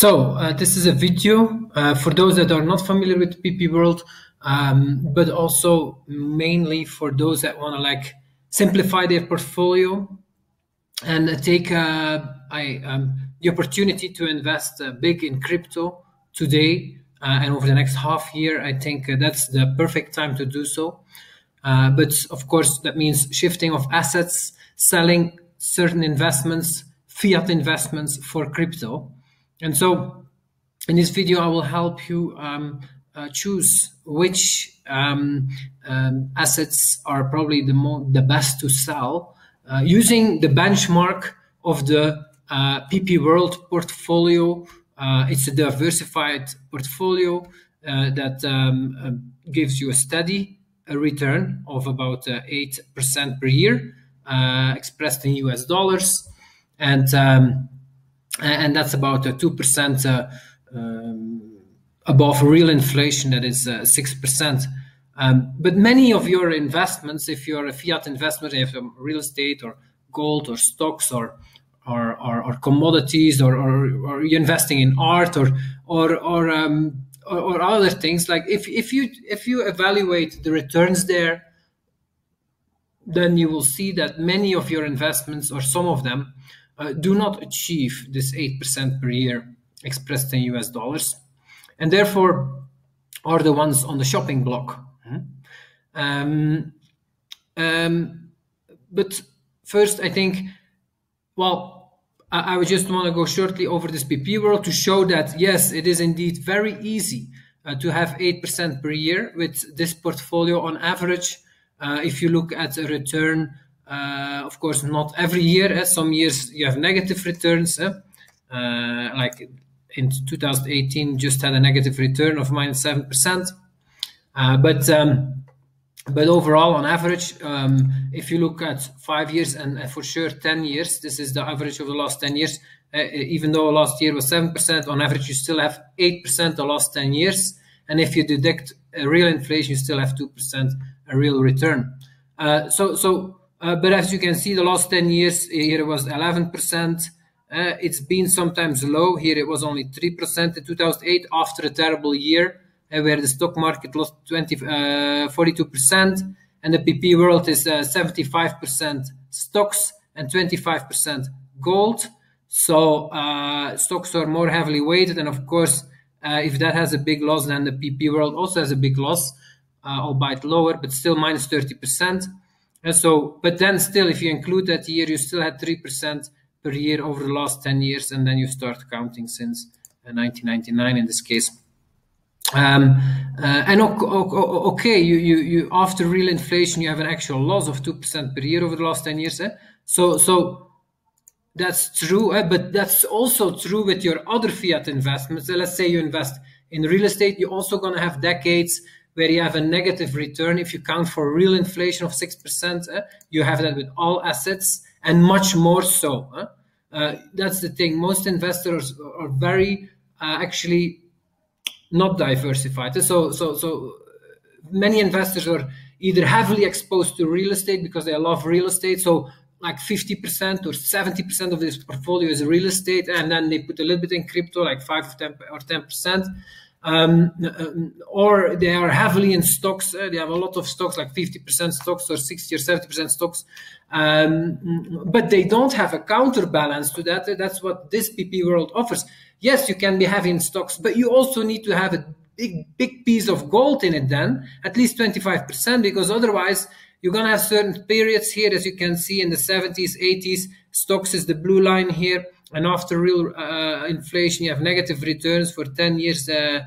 This is a video for those that are not familiar with PP World, but also mainly for those that want to simplify their portfolio and take the opportunity to invest big in crypto today and over the next half year. I think that's the perfect time to do so. But of course, that means shifting of assets, selling certain investments, fiat investments for crypto. And so in this video, I will help you choose which assets are probably the best to sell using the benchmark of the PP World portfolio. It's a diversified portfolio that gives you a steady return of about 8% per year, expressed in US dollars. And that's about 2% above real inflation, that is 6%. But many of your investments, if you're a fiat investment, you have real estate or gold or stocks or commodities, or you're investing in art or other things, like if you evaluate the returns there, then you will see that many of your investments, or some of them, do not achieve this 8% per year expressed in US dollars, and therefore are the ones on the shopping block. But first, I think, I would just want to go shortly over this PP World to show that, yes, it is indeed very easy to have 8% per year with this portfolio on average. If you look at a return, of course, not every year. Some years you have negative returns. Like in 2018, just had a negative return of -7%. But overall, on average, if you look at 5 years and for sure 10 years, this is the average of the last 10 years. Even though last year was 7%, on average, you still have 8% the last 10 years. And if you deduct real inflation, you still have 2% a real return. But as you can see, the last 10 years, here it was 11%. It's been sometimes low. Here it was only 3% in 2008, after a terrible year where the stock market lost 42%. And the PP World is 75% stocks and 25% gold. So stocks are more heavily weighted. And of course, if that has a big loss, then the PP World also has a big loss, albeit lower, but still minus 30%. And so, but then still, if you include that year, you still had 3% per year over the last 10 years, and then you start counting since 1999 in this case. Okay, you after real inflation, you have an actual loss of 2% per year over the last 10 years. So that's true, but that's also true with your other fiat investments. Let's say you invest in real estate, you're also going to have decades where you have a negative return. If you count for real inflation of 6%, you have that with all assets, and much more so. That's the thing. Most investors are very actually not diversified. So many investors are either heavily exposed to real estate because they love real estate. So like 50% or 70% of this portfolio is real estate, and then they put a little bit in crypto, like 5 or 10%. Or they are heavily in stocks. They have a lot of stocks, like 50% stocks or 60 or 70% stocks. But they don't have a counterbalance to that. That's what this PP World offers. Yes, you can be heavy in stocks, but you also need to have a big piece of gold in it then, at least 25%, because otherwise you're going to have certain periods here, as you can see in the 70s, 80s. Stocks is the blue line here. And after real inflation, you have negative returns for 10 years, 10,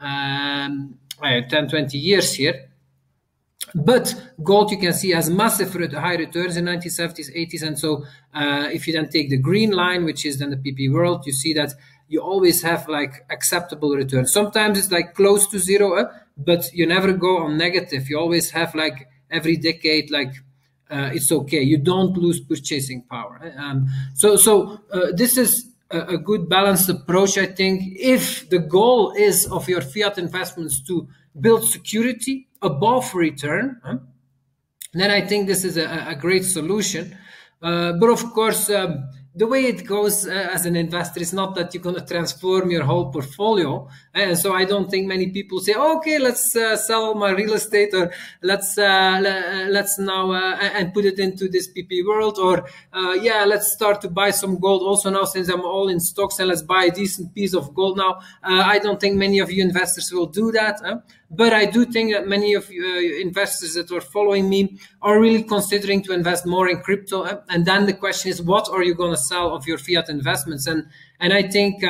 20 years here. But gold, you can see, has massive high returns in 1970s, 80s. And so if you then take the green line, which is then the PP World, you see that you always have like acceptable returns. Sometimes it's like close to zero, but you never go on negative. You always have like every decade, like it's okay. You don't lose purchasing power. This is a good balanced approach, I think. If the goal is of your fiat investments to build security above return, then I think this is a great solution. But of course, the way it goes as an investor is not that you're going to transform your whole portfolio. And so I don't think many people say, okay, let's sell my real estate, or let's now and put it into this PP world, or yeah, let's start to buy some gold also now since I'm all in stocks, and let's buy a decent piece of gold now. I don't think many of you investors will do that. But I do think that many of you investors that are following me are really considering to invest more in crypto. And then the question is, what are you going to sell of your fiat investments? And I think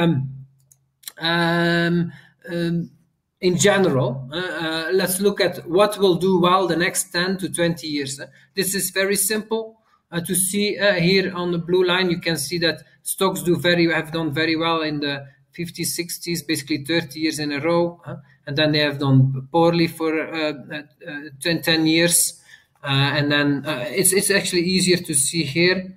in general, let's look at what will do well the next 10 to 20 years. This is very simple to see here on the blue line. You can see that stocks have done very well in the 50s, 60s, basically 30 years in a row. And then they have done poorly for 10 years. And then it's actually easier to see here.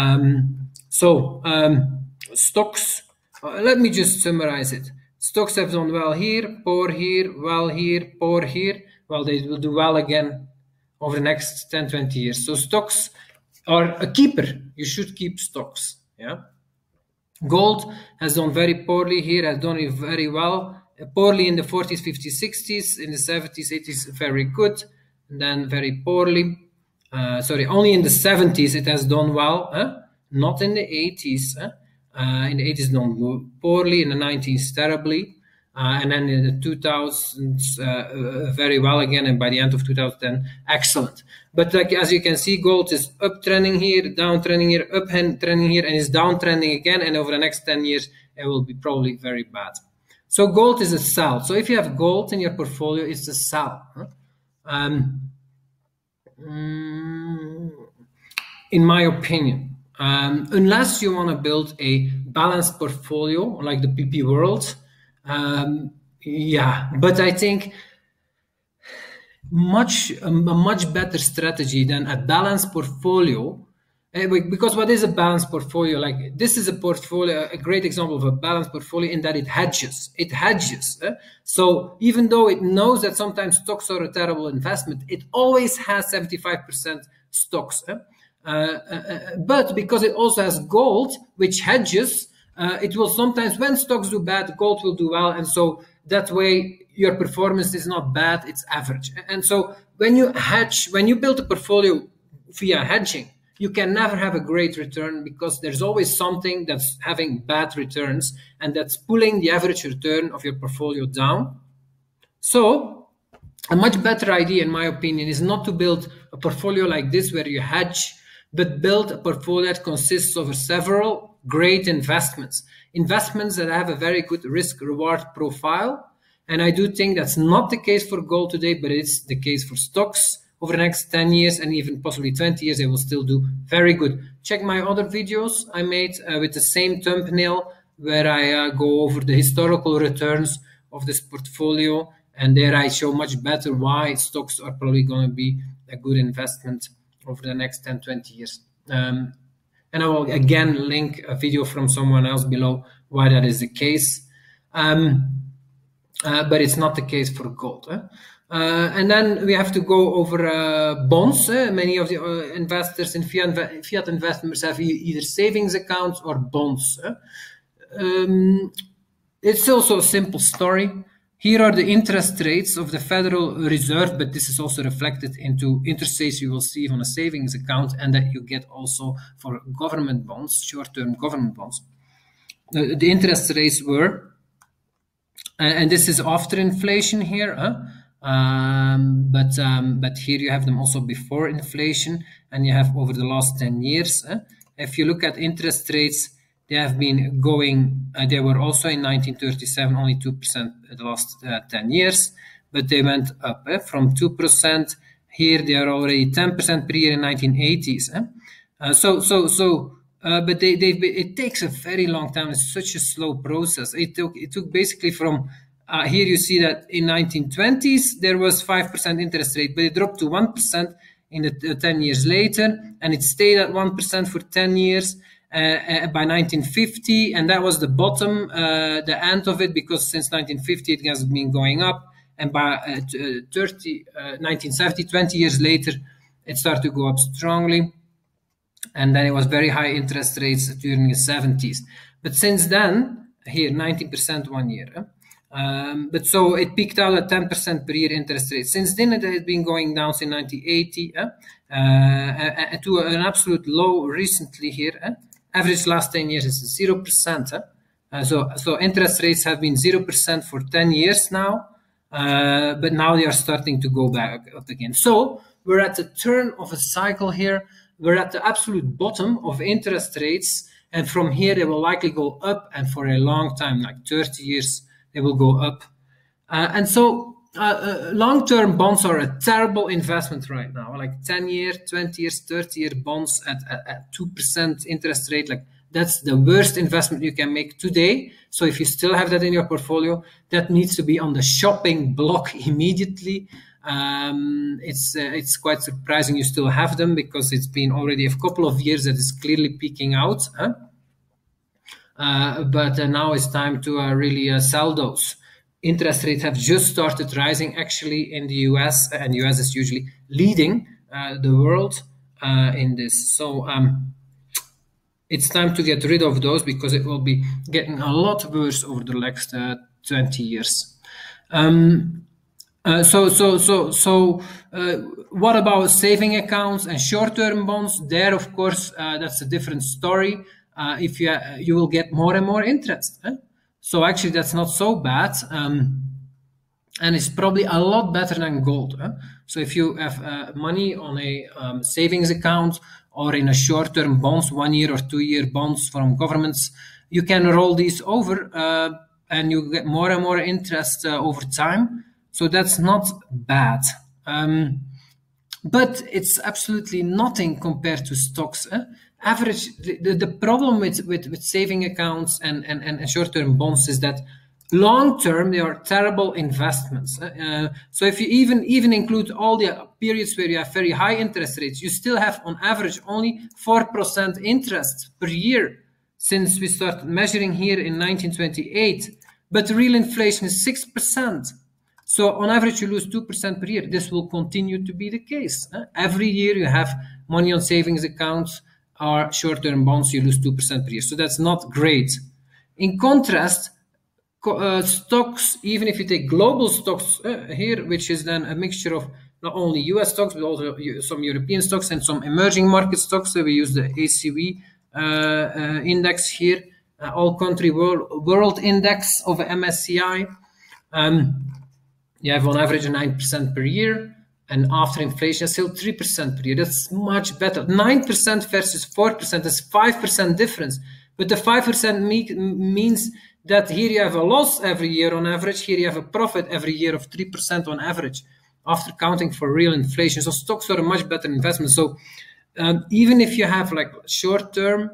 Stocks, let me just summarize it. Stocks have done well here, poor here, well here, poor here. Well, they will do well again over the next 10, 20 years. So stocks are a keeper. You should keep stocks. Yeah. Gold has done very poorly here, has done it very well. Poorly in the 40s, 50s, 60s, in the 70s, 80s, very good, and then very poorly. Only in the 70s it has done well, not in the 80s. In the 80s done poorly, in the 90s terribly, and then in the 2000s very well again, and by the end of 2010 excellent. But like as you can see, gold is uptrending here, downtrending here, uptrending here, and is downtrending again, and over the next 10 years it will be probably very bad. So gold is a sell. So if you have gold in your portfolio, it's a sell. In my opinion, unless you want to build a balanced portfolio like the PP world, yeah. But I think a much better strategy than a balanced portfolio. Because what is a balanced portfolio? Like this is a portfolio, a great example of a balanced portfolio in that it hedges. It hedges. So even though it knows that sometimes stocks are a terrible investment, it always has 75% stocks. But because it also has gold, which hedges, it will sometimes, when stocks do bad, gold will do well. And so that way your performance is not bad, it's average. And so when you hedge, when you build a portfolio via hedging, you can never have a great return because there's always something that's having bad returns and that's pulling the average return of your portfolio down. So a much better idea, in my opinion, is not to build a portfolio like this where you hedge, but build a portfolio that consists of several great investments that have a very good risk-reward profile. And I do think that's not the case for gold today, but it's the case for stocks. Over the next 10 years and even possibly 20 years, they will still do very good. Check my other videos I made with the same thumbnail where I go over the historical returns of this portfolio. And there I show much better why stocks are probably going to be a good investment over the next 10, 20 years. And I will again link a video from someone else below why that is the case. But it's not the case for gold. And then we have to go over bonds. Many of the investors in fiat investments have either savings accounts or bonds. It's also a simple story. Here are the interest rates of the Federal Reserve, but this is also reflected into interest rates you will see on a savings account and that you get also for government bonds, short-term government bonds. The interest rates were, and this is after inflation here, but here you have them also before inflation, and you have over the last 10 years. If you look at interest rates, they have been going, they were also in 1937 only 2% the last 10 years, but they went up from 2%. Here they are already 10% per year in 1980s. But it takes a very long time. It's such a slow process. It took basically from here you see that in 1920s there was 5% interest rate, but it dropped to 1% in the 10 years later, and it stayed at 1% for 10 years. By 1950, and that was the bottom, the end of it, because since 1950 it has been going up, and by 1970, 20 years later, it started to go up strongly. And then it was very high interest rates during the 70s. But since then, here 19% 1 year. But so it peaked out at 10% per year interest rate. Since then, it has been going down since 1980 to an absolute low recently here. Average last 10 years is 0%. So interest rates have been 0% for 10 years now, but now they are starting to go back up again. So we're at the turn of a cycle here. We're at the absolute bottom of interest rates, and from here they will likely go up, and for a long time, like 30 years, they will go up. And so long-term bonds are a terrible investment right now, like 10-year, 20 years, 30-year bonds at 2% interest rate. Like that's the worst investment you can make today. So if you still have that in your portfolio, that needs to be on the shopping block immediately. It's quite surprising you still have them, because it's been already a couple of years that is clearly peaking out. But now it's time to really sell those. Interest rates have just started rising actually in the US, and the US is usually leading the world in this. So it's time to get rid of those, because it will be getting a lot worse over the next 20 years. What about saving accounts and short-term bonds? There, of course, that's a different story. If you will get more and more interest. So actually, that's not so bad, and it's probably a lot better than gold. So if you have money on a savings account or in a short-term bonds, 1 year or 2 year bonds from governments, you can roll these over, and you get more and more interest over time. So that's not bad. But it's absolutely nothing compared to stocks. Average, the problem with saving accounts and short-term bonds is that long-term they are terrible investments. So if you even include all the periods where you have very high interest rates, you still have on average only 4% interest per year since we started measuring here in 1928. But real inflation is 6%. So on average, you lose 2% per year. This will continue to be the case. Every year you have money on savings accounts or short-term bonds, you lose 2% per year. So that's not great. In contrast, stocks, even if you take global stocks here, which is then a mixture of not only US stocks, but also some European stocks and some emerging market stocks. So we use the ACV index here, all country world index of MSCI. You have on average 9% per year, and after inflation, still 3% per year. That's much better. 9% versus 4%, that's 5% difference. But the 5% means that here you have a loss every year on average. Here you have a profit every year of 3% on average, after counting for real inflation. So stocks are a much better investment. So even if you have like short-term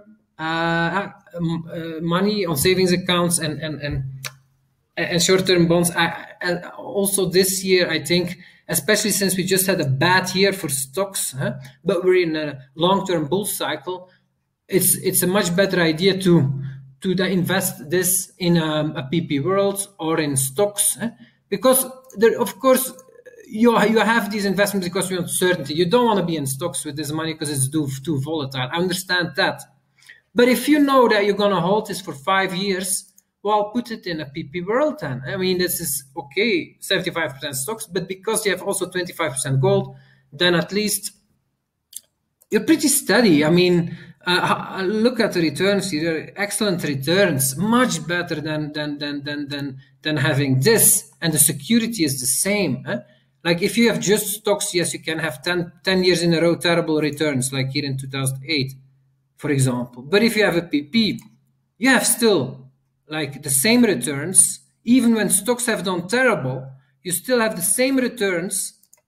money on savings accounts and short-term bonds, also this year, I think, especially since we just had a bad year for stocks, but we're in a long-term bull cycle, it's a much better idea to invest this in a PP world or in stocks, because there, of course, you have these investments because you want certainty. You don't want to be in stocks with this money because it's too volatile. I understand that. But if you know that you're going to hold this for 5 years, well, put it in a PP world then. I mean, this is okay, 75% stocks, but because you have also 25% gold, then at least you're pretty steady. I mean, look at the returns here, excellent returns, much better than having this, and the security is the same. Like if you have just stocks, yes, you can have 10 years in a row terrible returns, like here in 2008, for example. But if you have a PP, you have still like the same returns. Even when stocks have done terrible, you still have the same returns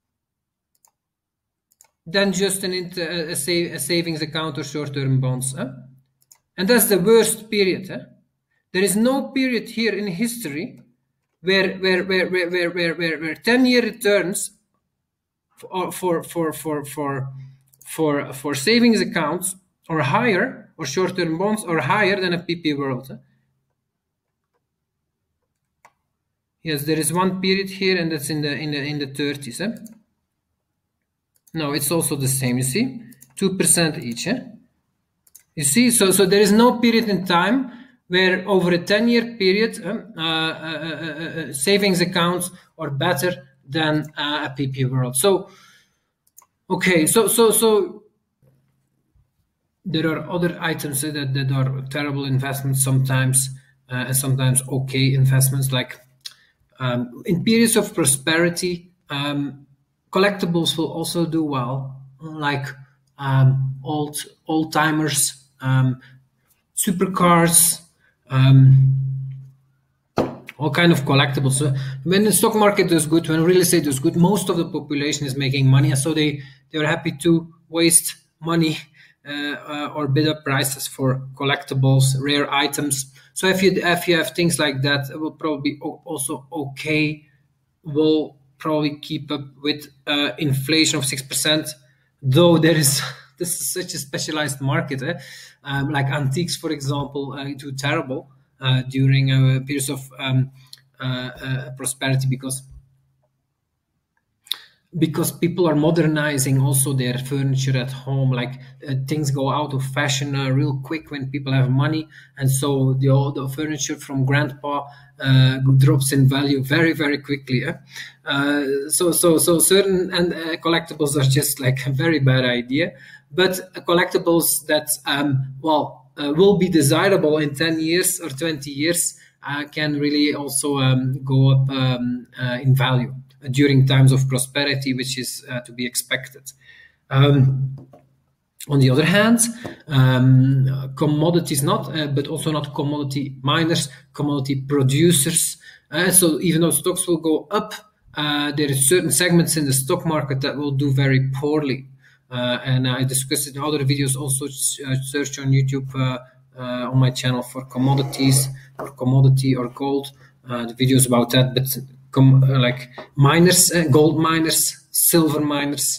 than just a savings account or short-term bonds. And that's the worst period. There is no period here in history where 10-year returns for savings accounts are higher, or short-term bonds are higher than a PP world. Yes, there is one period here, and that's in the 30s. No, it's also the same. You see, 2% each. You see, so there is no period in time where over a 10-year period, savings accounts are better than a PP world. So, okay, so there are other items that are terrible investments sometimes, and sometimes okay investments. Like in periods of prosperity, collectibles will also do well, like old timers, supercars, all kind of collectibles. So when the stock market is good, when real estate is good, most of the population is making money, and so they are happy to waste money or bid up prices for collectibles, rare items. So if you have things like that, it will probably be also okay. Will probably keep up with inflation of 6%, though this is such a specialized market. Like antiques, for example, do terrible during periods of prosperity because people are modernizing also their furniture at home. Like things go out of fashion real quick when people have money, and so the furniture from grandpa drops in value very, very quickly. So certain and collectibles are just like a very bad idea, but collectibles that will be desirable in 10 years or 20 years can really also go up in value during times of prosperity, which is to be expected. On the other hand, commodities but also not commodity miners, commodity producers. So even though stocks will go up, there are certain segments in the stock market that will do very poorly. And I discussed it in other videos. Also, search on YouTube on my channel for commodities or commodity or gold. The videos about that, but like miners, gold miners, silver miners,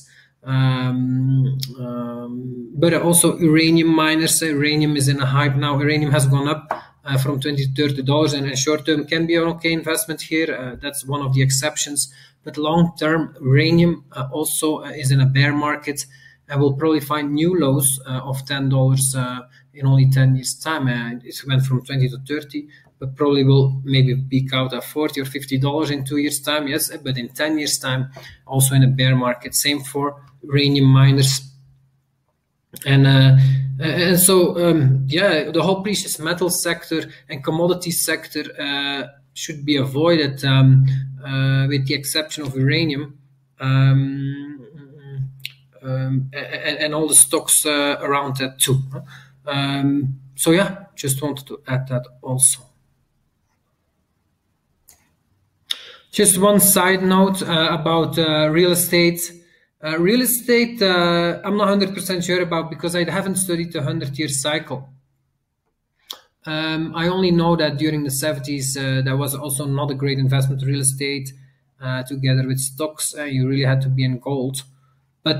but also uranium miners. Uranium is in a hype now. Uranium has gone up from $20 to $30, and in short term can be an okay investment here. That's one of the exceptions. But long term, uranium also is in a bear market and will probably find new lows of $10 in only 10 years' time. It went from 20 to 30, but probably will maybe peak out at $40 or $50 in 2 years' time. Yes, but in 10 years' time, also in a bear market. Same for uranium miners. And so, yeah, the whole precious metal sector and commodity sector should be avoided, with the exception of uranium, and all the stocks around that too. So yeah, just wanted to add that also. Just one side note about real estate. Real estate, I'm not 100% sure about because I haven't studied the 100-year cycle. I only know that during the 70s, there was also not a great investment real estate together with stocks. You really had to be in gold. But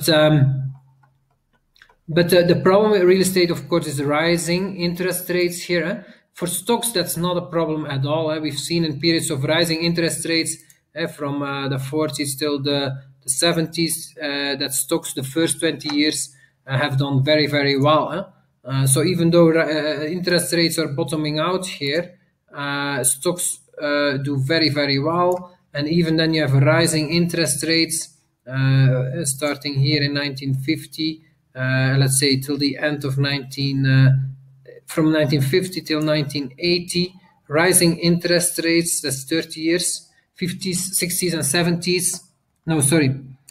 the problem with real estate, of course, is rising interest rates here. For stocks, that's not a problem at all. We've seen in periods of rising interest rates from the 40s till the 70s, that stocks the first 20 years have done very, very well. So even though interest rates are bottoming out here, stocks do very, very well. And even then you have rising interest rates starting here in 1950, let's say till the end of from 1950 till 1980, rising interest rates, that's 30 years, 50s, 60s and 70s. No, sorry,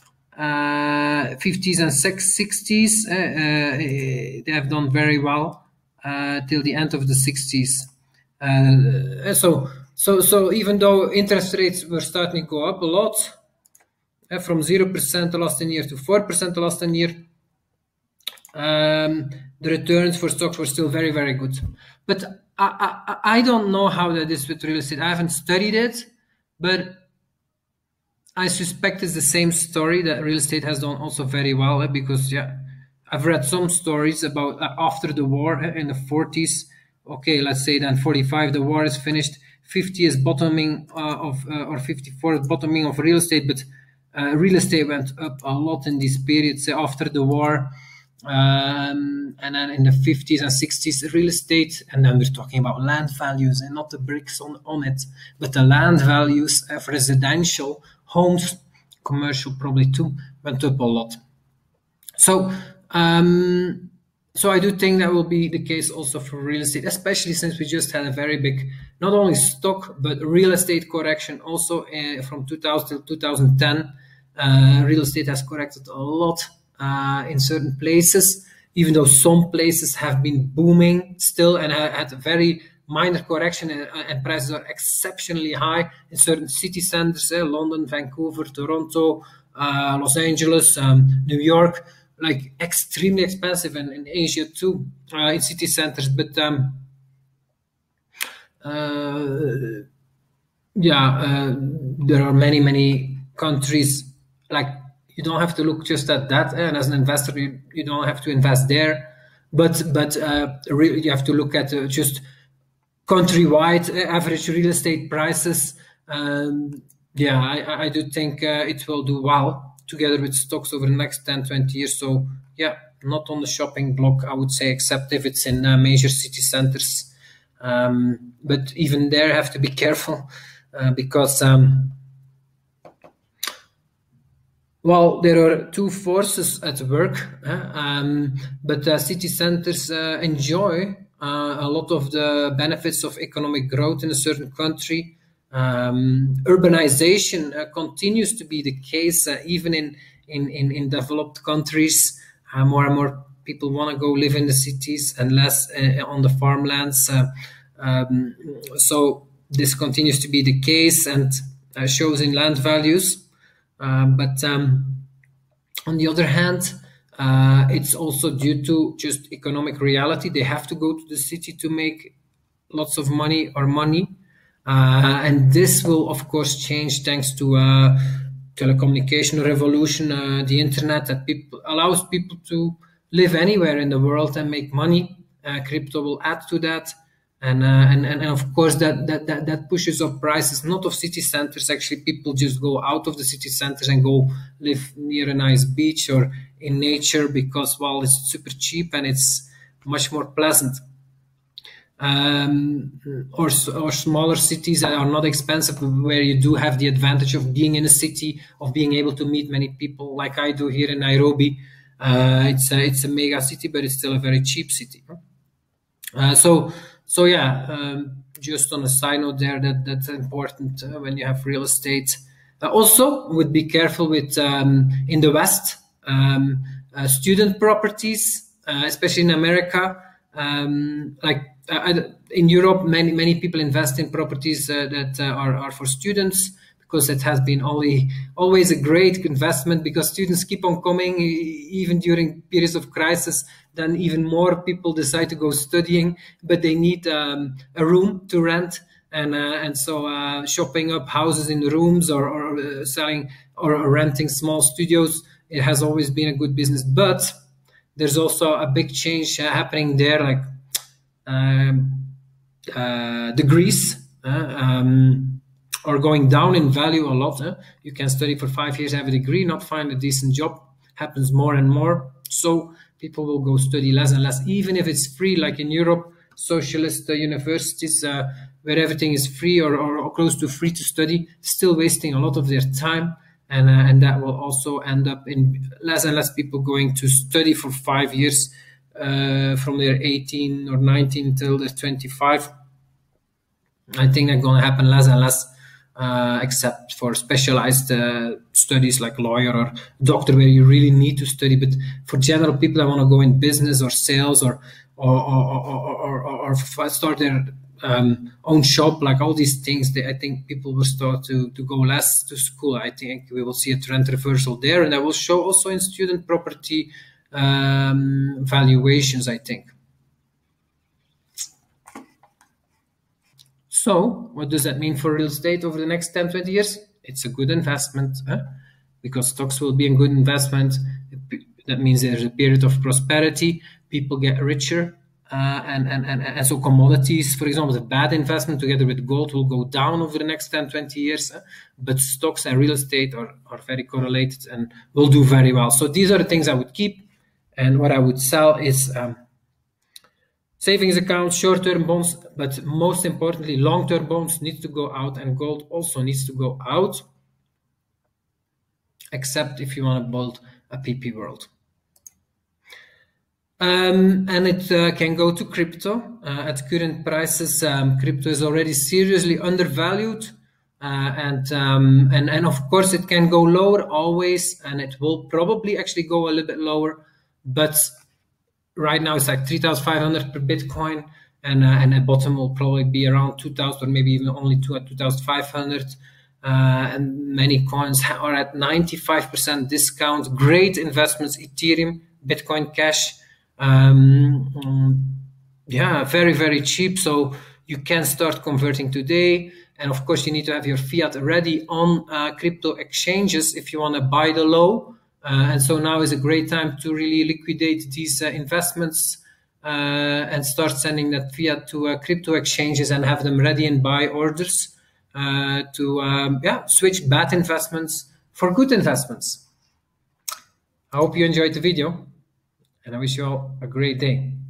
50s and 60s, they have done very well till the end of the 60s. So even though interest rates were starting to go up a lot, from 0% the last 10 years to 4% the last 10 years, the returns for stocks were still very, very good. But I don't know how that is with real estate. I haven't studied it, but I suspect it's the same story, that real estate has done also very well, because yeah, I've read some stories about after the war in the 40s. Okay, let's say then 45, the war is finished. 50 is bottoming or 54 is bottoming of real estate, but real estate went up a lot in these periods after the war. And then in the 50s and 60s, real estate, and then we're talking about land values and not the bricks on it, but the land values of residential homes, commercial probably too, went up a lot. So, so I do think that will be the case also for real estate, especially since we just had a very big, not only stock, but real estate correction also from 2000 to 2010. Real estate has corrected a lot in certain places, even though some places have been booming still and had a very minor correction, and prices are exceptionally high in certain city centers, London, Vancouver, Toronto, Los Angeles, New York, like extremely expensive, and in Asia too, in city centers. But there are many countries, like you don't have to look just at that, and as an investor you don't have to invest there, but really you have to look at just countrywide average real estate prices. I do think it will do well together with stocks over the next 10-20 years. So yeah, not on the shopping block, I would say, except if it's in major city centers. But even there, have to be careful because well, there are two forces at work, but city centers enjoy a lot of the benefits of economic growth in a certain country. Urbanization continues to be the case even in developed countries. More and more people want to go live in the cities and less on the farmlands. So this continues to be the case and shows in land values. But on the other hand, it's also due to just economic reality. They have to go to the city to make lots of money or money. And this will, of course, change thanks to telecommunication revolution, the internet that allows people to live anywhere in the world and make money. Crypto will add to that. And of course, that pushes up prices, not of city centers. Actually, people just go out of the city centers and go live near a nice beach or in nature because, well, it's super cheap and it's much more pleasant. Or smaller cities that are not expensive, where you do have the advantage of being in a city, of being able to meet many people, like I do here in Nairobi. It's a mega city, but it's still a very cheap city. So yeah, just on a side note there, that's important when you have real estate. Also, would be careful with in the West, student properties, especially in America. In Europe, many people invest in properties that are for students, because it has been always a great investment, because students keep on coming even during periods of crisis. Then even more people decide to go studying, but they need a room to rent, and so shopping up houses in the rooms or selling or renting small studios, it has always been a good business. But there's also a big change happening there, like degrees are going down in value a lot. You can study for 5 years, have a degree, not find a decent job. Happens more and more. So people will go study less and less, even if it's free, like in Europe, socialist universities where everything is free or close to free to study, still wasting a lot of their time. And that will also end up in less and less people going to study for 5 years from their 18 or 19 till they're 25. I think that's going to happen less and less, except for specialized studies like lawyer or doctor, where you really need to study. But for general people that want to go in business or sales or start their own shop, like all these things, I think people will start to go less to school. I think we will see a trend reversal there, and that will show also in student property valuations, I think. So what does that mean for real estate over the next 10-20 years? It's a good investment, because stocks will be a good investment. That means there's a period of prosperity, people get richer, and so commodities, for example, the bad investment together with gold will go down over the next 10-20 years, but stocks and real estate are very correlated and will do very well. So these are the things I would keep. And what I would sell is savings accounts, short-term bonds, but most importantly, long-term bonds need to go out, and gold also needs to go out, except if you want to build a PP world. And it can go to crypto. At current prices, crypto is already seriously undervalued. And of course, it can go lower always, and it will probably actually go a little bit lower. But right now, it's like 3,500 per Bitcoin, and at bottom will probably be around 2,000, or maybe even only 2,500. And many coins are at 95% discount. Great investments: Ethereum, Bitcoin Cash. Yeah, very, very cheap. So you can start converting today. And of course, you need to have your fiat ready on crypto exchanges if you want to buy the low. And so now is a great time to really liquidate these investments and start sending that fiat to crypto exchanges and have them ready in buy orders to switch bad investments for good investments. I hope you enjoyed the video, and I wish you all a great day.